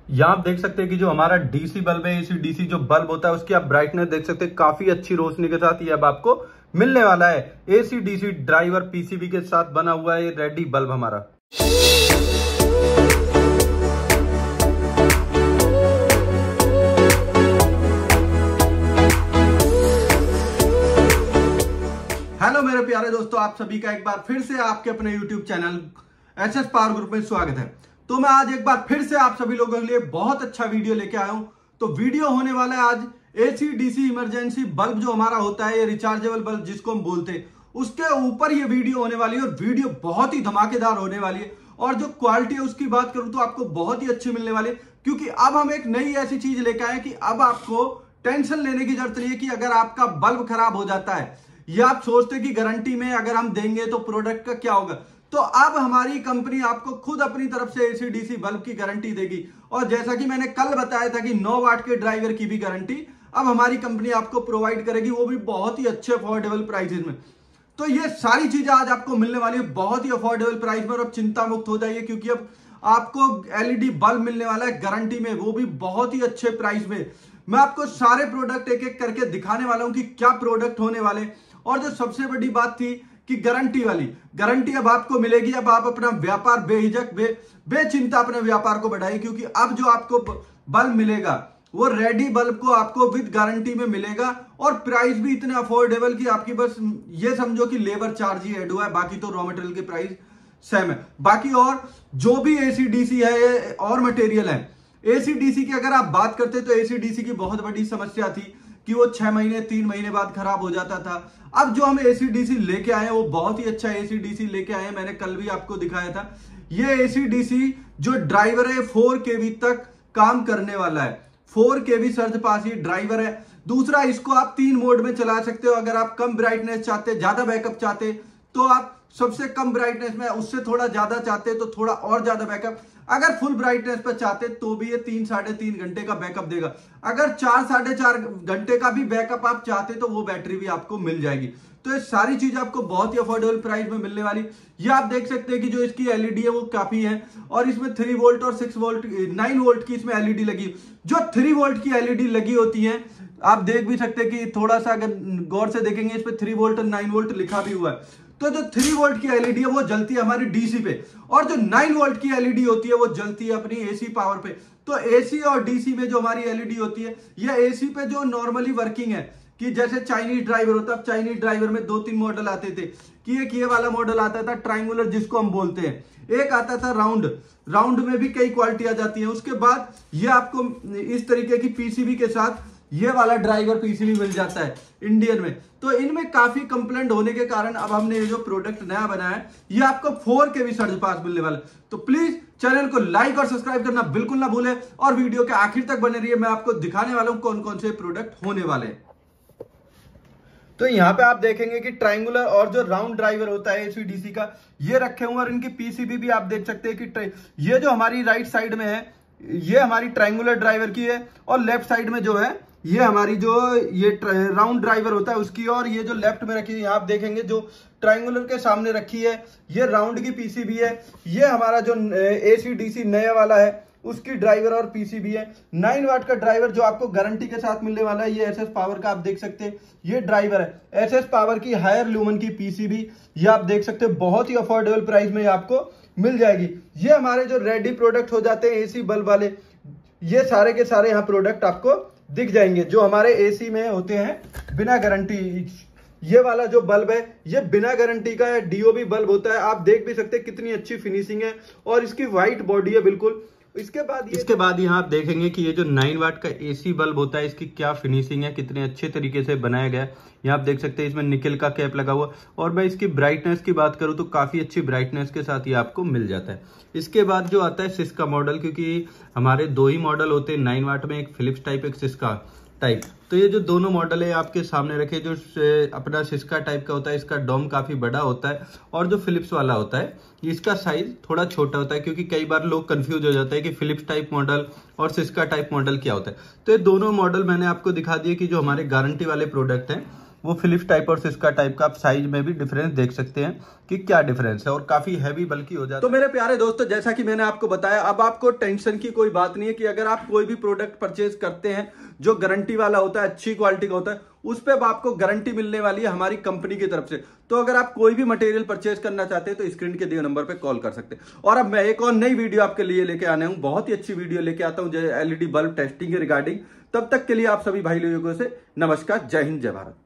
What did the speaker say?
यहाँ आप देख सकते हैं कि जो हमारा डीसी बल्ब है, एसी डीसी जो बल्ब होता है उसकी आप ब्राइटनेस देख सकते हैं, काफी अच्छी रोशनी के साथ ये अब आपको मिलने वाला है। एसी डीसी ड्राइवर पीसीबी के साथ बना हुआ है ये रेडी बल्ब हमारा। हेलो मेरे प्यारे दोस्तों, आप सभी का एक बार फिर से आपके अपने YouTube channel SS power group में स्वागत है। तो मैं आज एक बार फिर से आप सभी लोगों के लिए बहुत अच्छा वीडियो लेके आया हूं। तो वीडियो होने वाला है आज एसी डीसी इमरजेंसी बल्ब जो हमारा होता है, ये रिचार्जेबल बल्ब जिसको हम बोलते हैं, उसके ऊपर ये वीडियो होने वाली है। और वीडियो बहुत ही धमाकेदार होने वाली है। और जो क्वालिटी है उसकी बात करूं तो आपको बहुत ही अच्छी मिलने वाली है, क्योंकि अब हम एक नई ऐसी चीज लेके आए कि अब आपको टेंशन लेने की जरूरत नहीं है कि अगर आपका बल्ब खराब हो जाता है या आप सोचते कि गारंटी में अगर हम देंगे तो प्रोडक्ट का क्या होगा। तो अब हमारी कंपनी आपको खुद अपनी तरफ से एसी डीसी बल्ब की गारंटी देगी। और जैसा कि मैंने कल बताया था कि 9 वाट के ड्राइवर की भी गारंटी अब हमारी कंपनी आपको प्रोवाइड करेगी, वो भी बहुत ही अच्छे अफोर्डेबल प्राइसेस में। तो ये सारी चीजें आज आपको मिलने वाली है बहुत ही अफोर्डेबल प्राइस में। और अब चिंता मुक्त हो जाइए, क्योंकि अब आपको एलईडी बल्ब मिलने वाला है गारंटी में, वो भी बहुत ही अच्छे प्राइस में। मैं आपको सारे प्रोडक्ट एक एक करके दिखाने वाला हूं कि क्या प्रोडक्ट होने वाले। और जो सबसे बड़ी बात थी कि गारंटी वाली गारंटी अब आपको मिलेगी। अब आप अपना व्यापार बेहिचक बेचिंता अपने व्यापार को बढ़ाइए, क्योंकि अब जो आपको बल्ब मिलेगा वो रेडी बल्ब को आपको विद गारंटी में मिलेगा। और प्राइस भी इतने अफोर्डेबल कि आपकी बस ये समझो कि लेबर चार्ज ही ऐड हुआ है, बाकी तो रॉ मटेरियल के प्राइस सेम है। बाकी और जो भी एसी डीसी है और मटेरियल है, एसी डीसी की अगर आप बात करते तो एसी डीसी की बहुत बड़ी समस्या थी कि वो 6 महीने 3 महीने बाद खराब हो जाता था। अब जो हम एसी डीसी लेके आए हैं वो बहुत ही अच्छा एसी डीसी लेके आए हैं। मैंने कल भी आपको दिखाया था। ये एसी डीसी जो ड्राइवर है 4 केवी तक काम करने वाला है। 4 केवी सर्ज पास ये ड्राइवर है। दूसरा, इसको आप 3 मोड में चला सकते हो। अगर आप कम ब्राइटनेस चाहते, ज्यादा बैकअप चाहते तो आप सबसे कम ब्राइटनेस में, उससे थोड़ा ज्यादा चाहते तो थोड़ा और ज्यादा बैकअप। अगर फुल ब्राइटनेस पर चाहते तो भी ये 3 साढ़े 3 घंटे का बैकअप देगा। अगर 4 साढ़े 4 घंटे का भी बैकअप आप चाहते तो वो बैटरी भी आपको मिल जाएगी। तो ये सारी चीज आपको बहुत ही अफोर्डेबल प्राइस में मिलने वाली। ये आप देख सकते हैं कि जो इसकी एलईडी है वो काफी है। और इसमें 3 वोल्ट और 6 वोल्ट 9 वोल्ट की इसमें एलईडी लगी। जो 3 वोल्ट की एलईडी लगी होती है, आप देख भी सकते हैं कि थोड़ा सा अगर गौर से देखेंगे इस पे 3 वोल्ट और 9 वोल्ट लिखा भी हुआ है। तो जो 3 वोल्ट की एलईडी है वो जलती है हमारी डीसी पे, और जो 9 वोल्ट की एलईडी होती है वो जलती है अपनी एसी पावर पे। तो एसी और डीसी में जो हमारी एलईडी होती है, ये एसी पे जो नॉर्मली वर्किंग है कि जैसे चाइनीज ड्राइवर होता है, चाइनीज ड्राइवर में 2-3 मॉडल आते थे कि एक ये वाला मॉडल आता था ट्रायंगुलर जिसको हम बोलते हैं, एक आता था राउंड। राउंड में भी कई क्वालिटी आ जाती है। उसके बाद ये आपको इस तरीके की पीसीबी के साथ ये वाला ड्राइवर पीसीबी मिल जाता है इंडियन में। तो इनमें काफी कंप्लेंट होने के कारण अब हमने ये जो प्रोडक्ट नया बनाया है ये आपको 4 के भी सर्ज पास मिलने वाला है। तो प्लीज चैनल को लाइक और सब्सक्राइब करना बिल्कुल ना भूलें, और वीडियो के आखिर तक बने रहिए। मैं आपको दिखाने वाला हूं कौन कौन से प्रोडक्ट होने वाले हैं। तो यहाँ पे आप देखेंगे कि ट्रायंगुलर और जो राउंड ड्राइवर होता है एसी डीसी का, ये रखे हुए, और इनकी पीसीबी भी आप देख सकते हैं कि ये जो हमारी राइट साइड में है ये हमारी ट्रायंगुलर ड्राइवर की है, और लेफ्ट साइड में जो है ये हमारी जो ये राउंड ड्राइवर होता है उसकी। और ये जो लेफ्ट में रखी है यहाँ आप देखेंगे जो ट्रायंगुलर के सामने रखी है ये राउंड की पीसीबी है। ये हमारा जो एसी डीसी नया वाला है उसकी ड्राइवर और पीसीबी है। 9 वाट का ड्राइवर जो आपको गारंटी के साथ मिलने वाला है, ये एसएस पावर का आप देख सकते हैं ये ड्राइवर है। एसएस पावर की हायर ल्यूमन की पीसीबी ये आप देख सकते हैं, बहुत ही अफोर्डेबल प्राइस में आपको मिल जाएगी। ये हमारे जो रेडी प्रोडक्ट हो जाते हैं एसी बल्ब वाले, ये सारे के सारे यहाँ प्रोडक्ट आपको दिख जाएंगे जो हमारे एसी में होते हैं बिना गारंटी। ये वाला जो बल्ब है ये बिना गारंटी का है, डीओबी बल्ब होता है। आप देख भी सकते हैं कितनी अच्छी फिनिशिंग है, और इसकी व्हाइट बॉडी है बिल्कुल। इसके बाद यहाँ आप देखेंगे कि ये जो 9 वाट का एसी बल्ब होता है इसकी क्या फिनिशिंग है, कितने अच्छे तरीके से बनाया गया है। यहाँ आप देख सकते हैं इसमें निकल का कैप लगा हुआ। और मैं इसकी ब्राइटनेस की बात करूँ तो काफी अच्छी ब्राइटनेस के साथ ये आपको मिल जाता है। इसके बाद जो आता है सिस्का मॉडल, क्योंकि हमारे 2 ही मॉडल होते हैं 9 वाट में, एक फिलिप्स टाइप एक सिस्का टाइप। तो ये जो दोनों मॉडल है आपके सामने रखे, जो अपना सिस्का टाइप का होता है इसका डोम काफी बड़ा होता है, और जो फिलिप्स वाला होता है इसका साइज थोड़ा छोटा होता है, क्योंकि कई बार लोग कंफ्यूज हो जाते हैं कि फिलिप्स टाइप मॉडल और सिस्का टाइप मॉडल क्या होता है। तो ये दोनों मॉडल मैंने आपको दिखा दिए कि जो हमारे गारंटी वाले प्रोडक्ट हैं वो फिलिप्स टाइप और सिस्का टाइप का आप साइज में भी डिफरेंस देख सकते हैं कि क्या डिफरेंस है, और काफी हैवी बल्कि हो जाता है। तो मेरे प्यारे दोस्तों, जैसा कि मैंने आपको बताया, अब आपको टेंशन की कोई बात नहीं है कि अगर आप कोई भी प्रोडक्ट परचेज करते हैं जो गारंटी वाला होता है, अच्छी क्वालिटी का होता है, उस पर अब आपको गारंटी मिलने वाली है हमारी कंपनी की तरफ से। तो अगर आप कोई भी मटेरियल परचेज करना चाहते हैं तो स्क्रीन के दिए नंबर पे कॉल कर सकते हैं। और अब मैं एक और नई वीडियो आपके लिए लेके आने हूं, बहुत ही अच्छी वीडियो लेके आता हूं एलईडी बल्ब टेस्टिंग के रिगार्डिंग। तब तक के लिए आप सभी भाई लोगों से नमस्कार, जय हिंद, जय भारत।